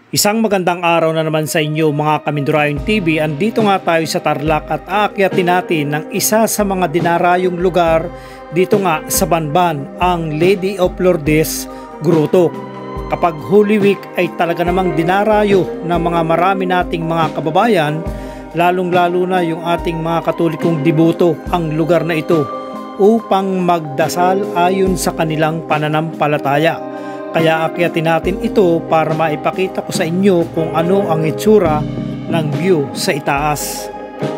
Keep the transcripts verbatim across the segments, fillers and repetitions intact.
Isang magandang araw na naman sa inyo mga Kamindurayon T V. Andito nga tayo sa Tarlac at aakyatin natin ng isa sa mga dinarayong lugar dito nga sa Banban, ang Lady of Lourdes Grotto. Kapag Holy Week ay talaga namang dinarayo ng mga marami nating mga kababayan, lalong lalo na yung ating mga Katolikong deboto ang lugar na ito upang magdasal ayon sa kanilang pananampalataya. Kaya akyatin natin ito para maipakita ko sa inyo kung ano ang itsura ng view sa itaas.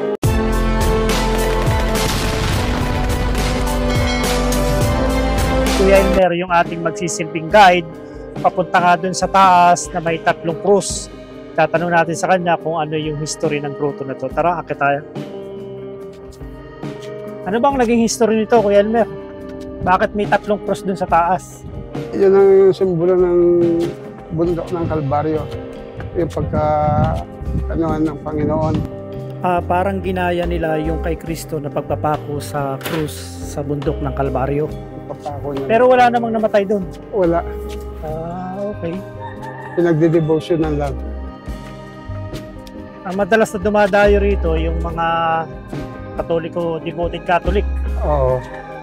Kuya Elmer, yung ating magsisilbing guide, papunta nga dun sa taas na may tatlong krus. Tatanong natin sa kanya kung ano yung history ng grotto na to. Tara, akit tayo. Ano bang naging history nito, Kuya Elmer? Bakit may tatlong krus dun sa taas? Yan ang simbolo ng bundok ng Kalbaryo. Yung pagka anuhan ng Panginoon. Ah, parang ginaya nila yung kay Kristo na pagpapako sa krus sa bundok ng Kalbaryo. Pagpapako niya. Pero wala namang namatay doon. Wala. Ah, okay. Pinagde-devotionan lang. Ang madalas na dumadayo rito yung mga Katoliko, devoted Catholic. Oo.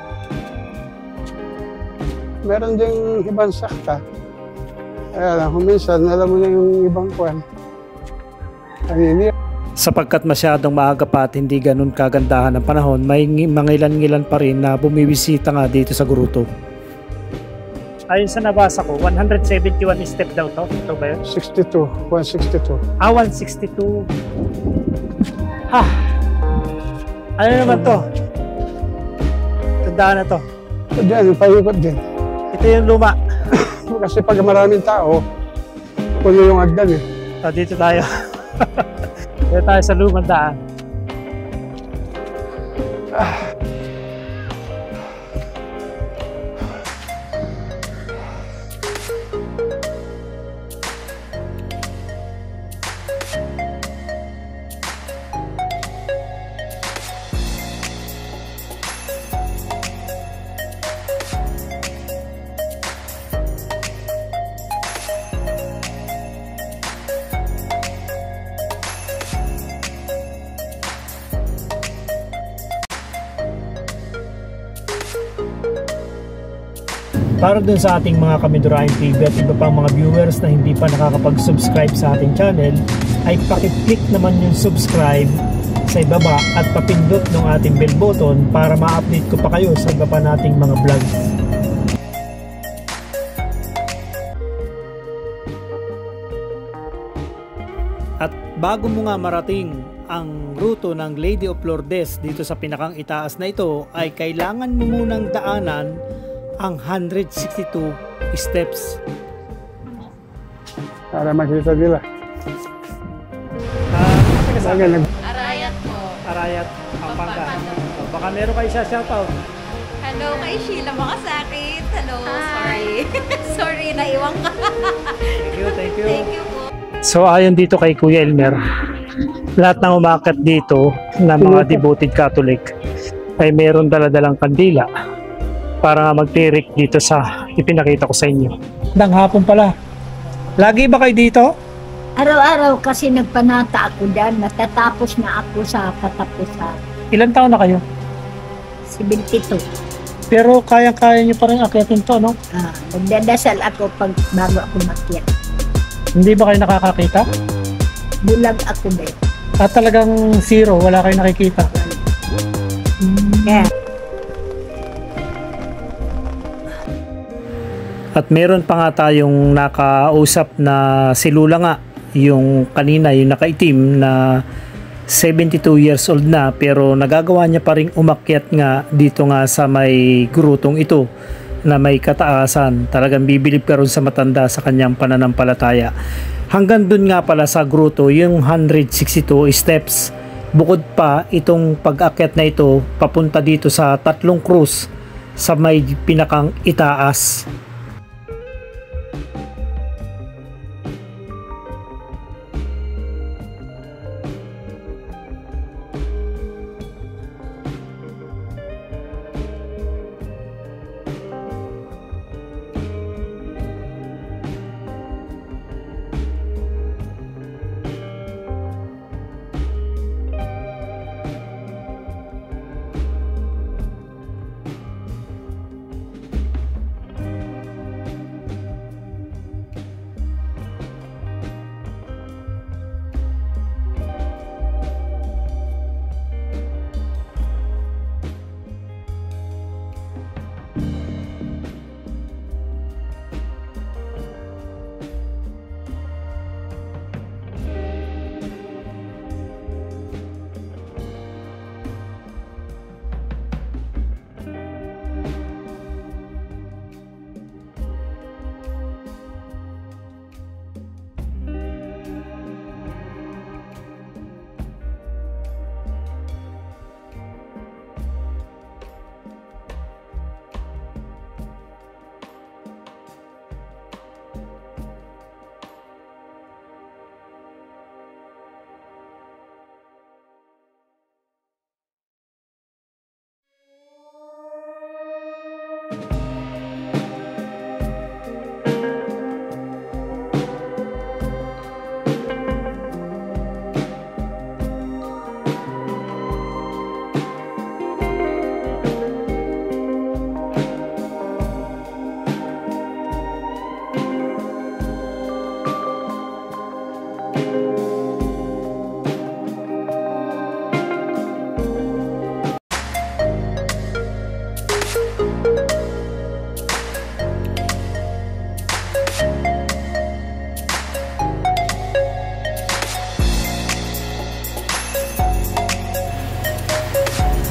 Meron ding ibang sakta. Kaya lang, minsan, alam mo na yung ibang kwan. Kanini. Sapagkat masyadong maaga pa at hindi ganun kagandahan ng panahon, may mangilan-ngilan pa rin na bumibisita nga dito sa grotto. Ayon sa nabasa ko, one hundred seventy-one step daw to. Ito ba yun? sixty-two. one sixty-two. Ah, one sixty-two. Ha! Ano naman to? Tandaan na to. Diyan, paikot din. Ito yung luma. Kasi pag maraming tao, puno yung agdan eh. So, dito tayo. Dito tayo sa lumang daan. Ah. Para dun sa ating mga Kamindurayon T V at iba pang mga viewers na hindi pa nakakapag-subscribe sa ating channel, ay pakiclick naman yung subscribe sa ibaba at papindot ng ating bell button para ma-update ko pa kayo sa iba pa nating mga vlogs. At bago mo nga marating ang ruto ng Lady of Lourdes dito sa pinakang itaas na ito, ay kailangan mo munang daanan ang one hundred sixty-two steps. Para makita nila. Ah, uh, Arayat po. Arayat, Pampanga. Oh, baka meron kayo siya shoutout. Hello kay Sheila Makasakit. Hello, sorry. Sorry, naiwan ka. Thank you, thank you. Thank you po. So ayon dito kay Kuya Elmer, lahat ng umakyat dito na mga devoted Catholic ay meron daladalang kandila para magtirik dito sa ipinakita ko sa inyo. Dang hapon pala. Lagi ba kayo dito? Araw-araw kasi nagpanata ako dyan. Natatapos na ako sa katapusan. Ilan taon na kayo? seventy-two. Pero kayang-kaya nyo pa rin akyatin to, no? Ah, nagdadasal ako pag bago ako makyat. Hindi ba kayo nakakakita? Bulag ako ba? At talagang zero, wala kayo nakikita. Yeah. At meron pa nga tayong nakausap na si Lula nga, yung kanina, yung nakaitim na seventy-two years old na, pero nagagawa niya pa rin umakyat nga dito nga sa may grotong ito na may kataasan. Talagang bibilib ka ron sa matanda sa kanyang pananampalataya. Hanggang dun nga pala sa grotto yung one hundred sixty-two steps. Bukod pa itong pag-akyat na ito papunta dito sa tatlong krus sa may pinakang itaas.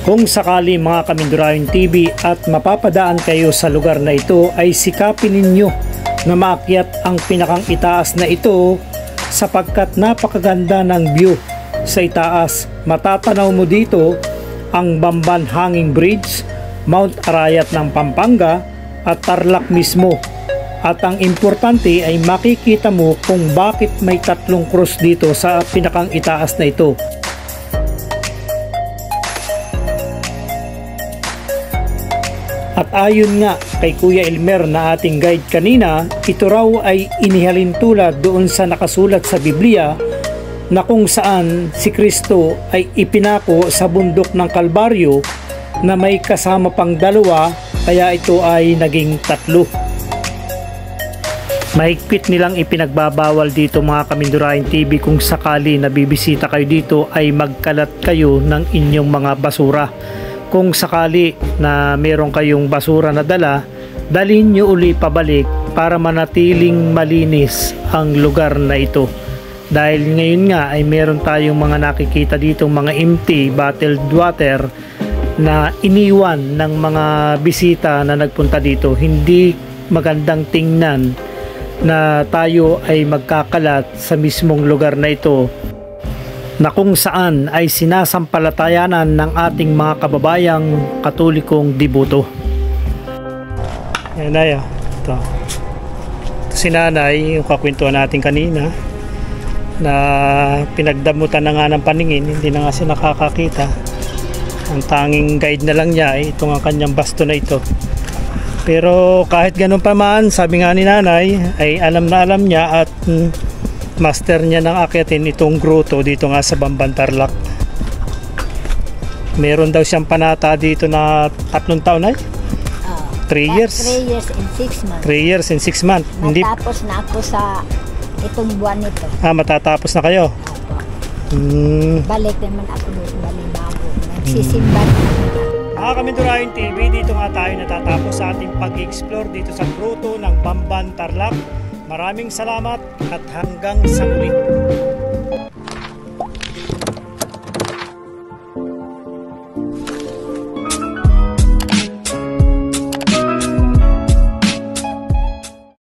Kung sakali mga Kamindurayon T V at mapapadaan kayo sa lugar na ito ay sikapin ninyo na maakyat ang pinakang itaas na ito sapagkat napakaganda ng view sa itaas. Matatanaw mo dito ang Bamban Hanging Bridge, Mount Arayat ng Pampanga at Tarlac mismo. At ang importante ay makikita mo kung bakit may tatlong krus dito sa pinakang itaas na ito. At ayon nga kay Kuya Elmer na ating guide kanina, ito raw ay inihalin tulad doon sa nakasulat sa Biblia na kung saan si Kristo ay ipinako sa bundok ng Kalbaryo na may kasama pang dalawa, kaya ito ay naging tatlo. Mahigpit nilang ipinagbabawal dito mga Kamindurayon T V kung sakali na bibisita kayo dito ay magkalat kayo ng inyong mga basura. Kung sakali na meron kayong basura na dala, dalhin nyo uli pabalik para manatiling malinis ang lugar na ito. Dahil ngayon nga ay meron tayong mga nakikita dito mga empty bottled water na iniwan ng mga bisita na nagpunta dito. Hindi magandang tingnan na tayo ay magkakalat sa mismong lugar na ito na kung saan ay sinasampalatayanan ng ating mga kababayang Katolikong deboto. Yan ay, ito. Ito si nanay, yung kakwentuhan natin kanina na pinagdamutan na nga ng paningin, hindi na nga siya nakakakita. Ang tanging guide na lang niya ay itong ang kanyang basto na ito. Pero kahit ganun pa man, sabi nga ni nanay ay alam na alam niya at mm, master niya ng akyatin itong gruto dito nga sa Bamban, Tarlac. Meron daw siyang panata dito na tatlong taon ay? three years. three years and six months. three years and six months. Hindi... Natapos na ako sa itong buwan nito. Ah, matatapos na kayo? Opo. Hmm. Balik naman ako doon, balibago. Nagsisimba. Mga Kamindurayon T V, dito nga tayo natatapos sa ating pag-explore dito sa gruto ng Bamban, Tarlac. Maraming salamat at hanggang sa muli.